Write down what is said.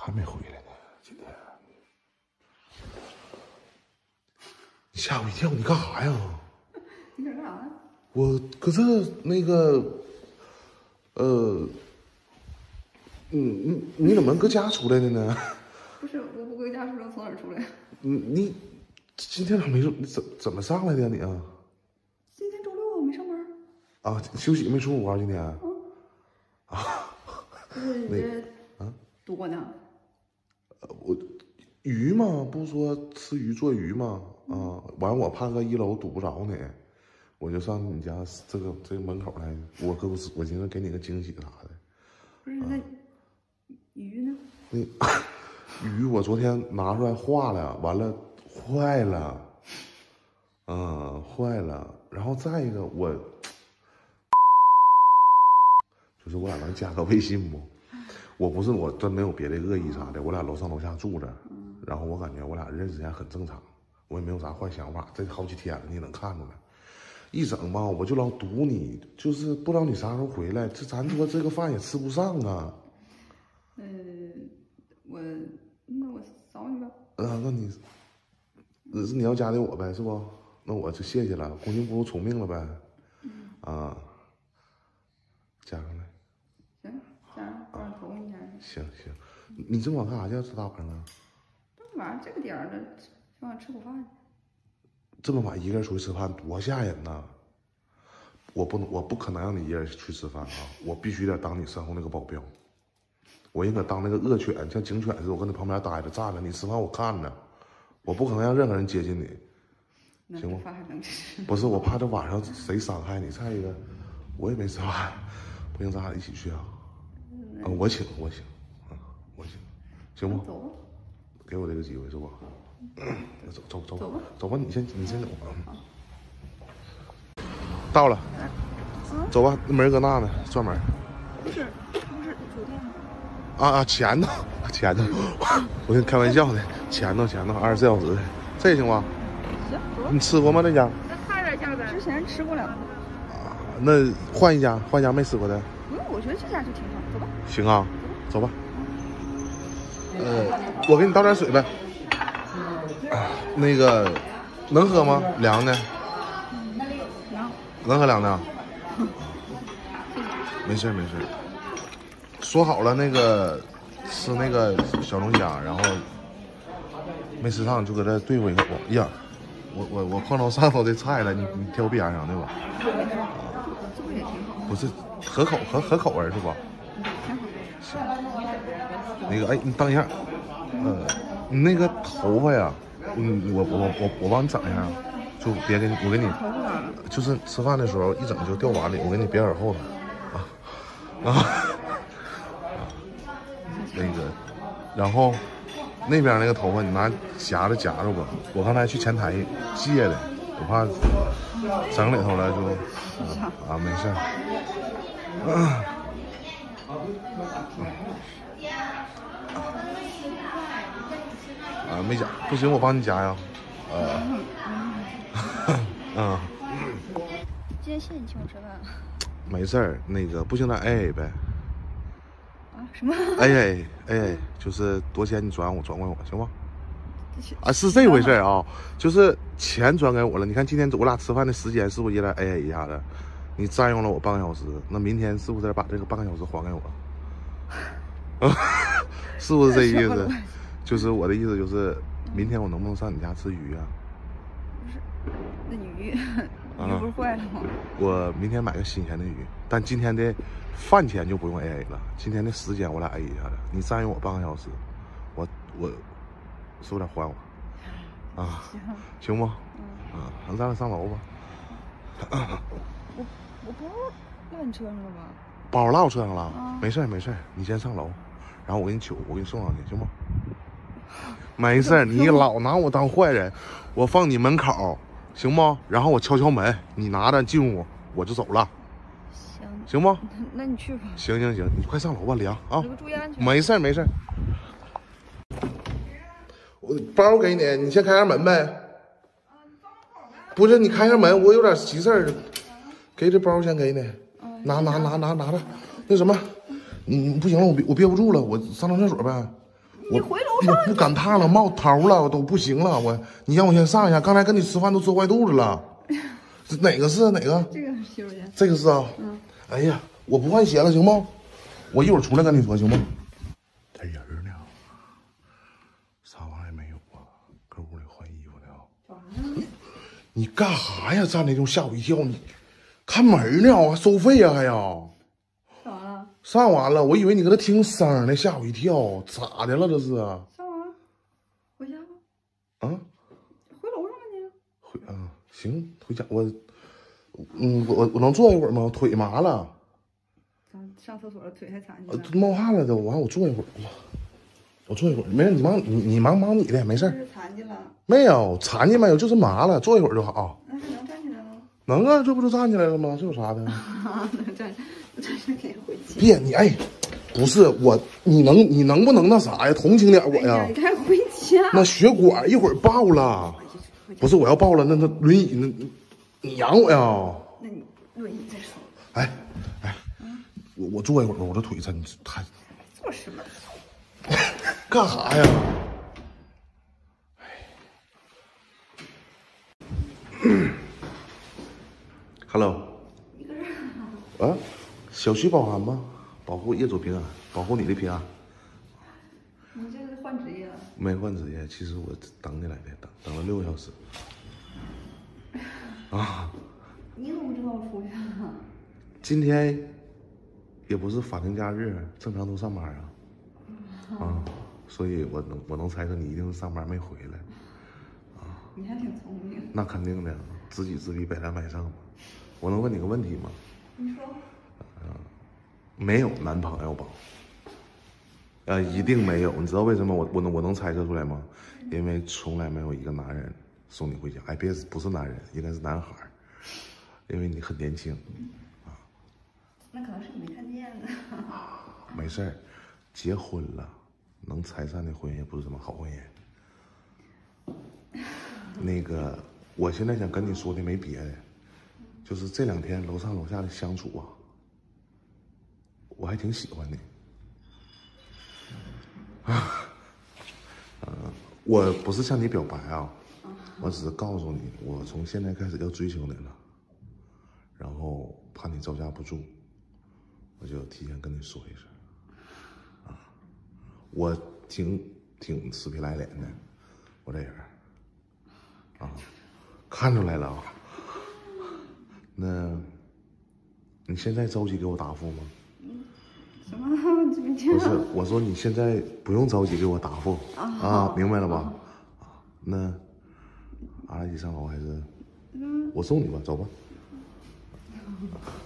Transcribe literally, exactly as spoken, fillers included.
还没回来呢，今天。你吓我一跳，你干啥呀？ 你想干啥呀？ 我可是那个，呃，嗯，你你怎么搁家出来的呢？ 不是，我不搁家出来，从哪儿出来？ 你你今天咋没你怎怎么上来的呀你啊？ 今天周六啊，没上班。 啊，休息没出屋啊今天？ 嗯。啊。不是你这啊？读过呢？ 呃，我鱼嘛，不是说吃鱼做鱼嘛？啊，完我怕搁一楼堵不着你，我就上你家这个这个门口来。我哥我寻思给你个惊喜啥的。 不是那、啊、鱼呢？ 那鱼我昨天拿出来化了，完了坏了，嗯，坏了。然后再一个我，就是我俩能加个微信不？我不是我真没有别的恶意啥的，我俩楼上楼下住着，然后我感觉我俩认识起来很正常，我也没有啥坏想法。这好几天了，你也能看出来。一整吧，我就老堵你，就是不知道你啥时候回来，这咱说这个饭也吃不上啊。 呃，我那我扫你吧。 啊，那你，那是你要加的我呗，是不？那我就谢谢了，恭敬不如从命了呗。嗯。啊，加上来。 行，加上，不然投你加上。 行行，你这么晚干啥去？吃大盘啊？ 这么晚这个点儿了，今晚吃口饭去。 这么晚一个人出去吃饭多吓人呐！我不能，我不可能让你一个人去吃饭啊！我必须得当你身后那个保镖，我应该当那个恶犬，像警犬似的，我跟你旁边待着站着，你吃饭我看着，我不可能让任何人接近你，行吗？ 饭还能吃？ 不是，我怕这晚上谁伤害你。再一个，我也没吃饭，不行，咱俩一起去啊！啊，我请，我请，啊，我请，行不？ 走吧， 给我这个机会是不？那走走走走吧， 走吧，你先你先走吧。到了，走吧，门搁那呢，转门。 不是不是酒店吗？ 啊啊，前头前头，我跟你开玩笑的，前头前头二十四小时的，这行吗？ 行，走吧。 你吃过吗那家？ 那差点像咱之前吃过两次。 啊，那换一家，换一家没吃过的。 不用，我觉得这家就挺好，走吧。 行啊，走吧。呃，我给你倒点水呗。那个能喝吗？凉的。 凉。 能喝凉的？没事没事。说好了那个吃那个小龙虾，然后没吃上就搁这对付一口。哎呀，我我我碰到上头的菜了，你你挑边上对吧？ 这不也挺好？ 不是合口合合口味是吧？是。那个哎，你等一下，呃，你那个头发呀。嗯，我我我我帮你整一下，就别给你，我给你，就是吃饭的时候一整就掉碗里，我给你别耳后头，啊啊，那个，然后那边那个头发你拿夹子夹着吧，我刚才去前台借的，我怕整里头了就，啊没事，啊。啊，没夹，不行，我帮你夹呀。呃，嗯。 今天谢谢你请我吃饭。 没事儿，那个不行，咱 A A 呗。 啊？什么 ？A A A A 就是多钱你转我，转过我，行吗？啊，是这回事啊，就是钱转给我了。你看今天我俩吃饭的时间是不是也得 A A 一下子？你占用了我半个小时，那明天是不是得把这个半个小时还给我？啊，是不是这意思？就是我的意思就是，明天我能不能上你家吃鱼啊？ 不是，那你鱼鱼不是坏了吗？ 我明天买个新鲜的鱼，但今天的饭钱就不用 A A 了，今天的时间我俩 A 一下子。你占用我半个小时，我我是不是得还我？啊，行行不？嗯啊，那咱俩上楼吧。 我我包落你车上了吧？ 包落车上了，啊、没事没事，你先上楼，然后我给你取，我给你送上去，行吗？没事，你老拿我当坏人，我放你门口，行吗？然后我敲敲门，你拿着进屋，我就走了。 行， 行吗？ 那你去吧。 行行行，你快上楼吧，凉啊！ 注意安全。 没事没事。我包给你，你先开下门呗。不是，你开下门，我有点急事儿，给这包先给你，拿拿拿拿拿着，那什么，你不行了，我憋我憋不住了，我上趟厕所呗。 你回楼上。 我不赶趟了，冒头了，我都不行了。我，你让我先上一下。刚才跟你吃饭都吃坏肚子了。哪个是哪个？ 这个是洗手间。 这个是啊。 嗯。 哎呀，我不换鞋了，行不？我一会儿出来跟你说，行不？这人呢？啥玩意儿也没有啊？搁屋里换衣服呢？ 干啥呢？ 你干啥呀？站那就吓我一跳！你看门呢？还收费呀？还要？ 上完了。 上完了，我以为你搁那听声呢，吓我一跳！咋的了这是？ 上完了，回家吧。 啊？ 回楼上了你？ 回啊，行，回家我，嗯，我我能坐一会儿吗？腿麻了。 上上厕所了，腿还残疾了。 冒汗了都，完我坐一会儿。我坐一会儿，没事，你忙你你忙忙你的，没事。 是残疾了？ 没有残疾没有，就是麻了，坐一会儿就好。 那还能站起来吗？ 能啊，这不就站起来了吗？这有啥的？ 能站，站起来可以回去。 别你哎，不是我，你能你能不能那啥呀？同情点我呀！ 你该回家。 那血管一会儿爆了，不是我要爆了，那那轮椅那，你养我呀？ 那你轮椅再说。 哎哎，我我坐一会儿吧，我这腿真太。 做什么？ 干啥呀？哎 ，Hello。 一个人啊？小区保安吗？保护业主平安，保护你的平安。 你这是换职业了？ 没换职业，其实我等你来的，等等了六个小时。啊？ 你怎么不知道我出去啊？ 今天也不是法定假日，正常都上班啊。啊，所以我能我能猜测你一定是上班没回来。啊， 你还挺聪明。 那肯定的，知己知彼，百战百胜嘛。我能问你个问题吗？ 你说。 呃，没有男朋友吧？呃，一定没有。你知道为什么我我能我能猜测出来吗？因为从来没有一个男人送你回家。哎，别不是男人，应该是男孩，因为你很年轻。啊。 那可能是你没看见呢。 没事儿，结婚了。能拆散的婚姻也不是什么好婚姻。那个，我现在想跟你说的没别的，就是这两天楼上楼下的相处啊，我还挺喜欢的。啊，呃，我不是向你表白啊，我只是告诉你，我从现在开始要追求你了，然后怕你招架不住，我就提前跟你说一声。我挺挺死皮赖脸的，我这人啊，看出来了啊。那你现在着急给我答复吗？ 什么？不是，我说你现在不用着急给我答复啊，啊明白了吧？啊，那俺俩一起上楼还是？嗯，我送你吧，走吧。